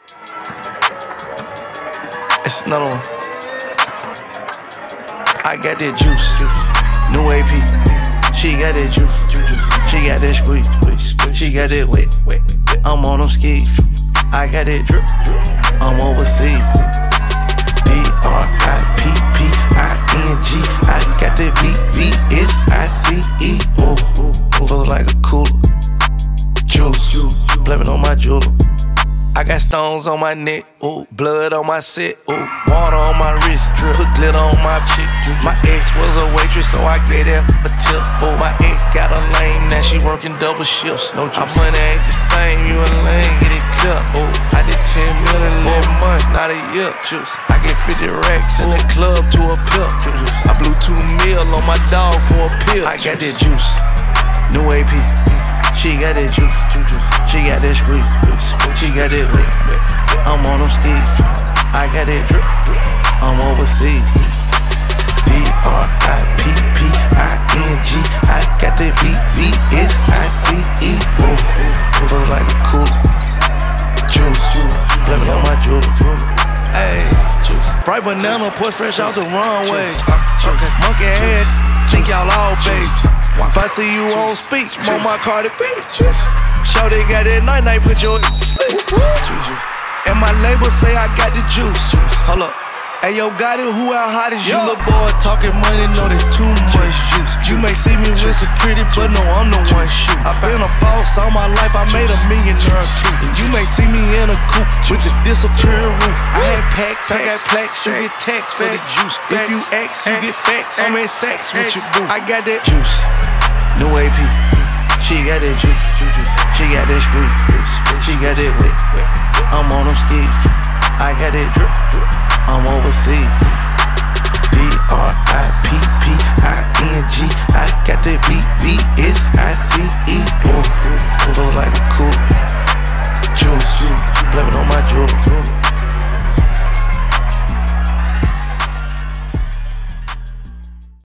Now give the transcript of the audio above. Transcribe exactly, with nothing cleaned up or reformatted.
It's another one. I got that juice, new A P. She got that juice, she got that squeeze, she got that wet. I'm on them skis, I got that drip, I'm overseas. B R I P P I N G, I got that V V S I C E. Oh, feels like a cooler, juice, blaming on my jeweler. I got stones on my neck, ooh, blood on my set, ooh, water on my wrist, drip, put glitter on my chick. My ex was a waitress, so I gave that a tip. Oh, my ex got a lane, now she working double shifts. No juice. Our money ain't the same, you a lane, get it clear. Oh, I did ten million eleven months, not a year. Juice. I get fifty racks in the club to a pill. Juice. I blew two mil on my dog for a pill. I got that juice, new A P. She got that juice, she got that squeeze, she got that wet. I'm on them skis, I got that drip, I'm overseas. B R I P P I N G, I got that V V S I C E. Oh, feels like a cooler, juice, blaming on my jeweler. Ayy, juice. Bright banana, push fresh out the runway. Monkey head, think y'all all babes. If I see you on speech, on my Cardi B. Shawty got that night night, put your sleep. And my label say I got the juice. Hold up. Ayo, got it, who out hot as you? Little boy talking money, know there's too much juice. You may see me with security, but no, I'm the one shoot. I been a boss all my life, I made a millionaire too. You may see me in a coupe with the disappearing roof. I had packs, I got plaques, you get tax for the juice. If you X, you get facts, I'm in sex with your boo. I got that juice, new A P. She got that juice, she got that squeeze, she got that wet. I'm on them skis, I got that drip, I'm overseas.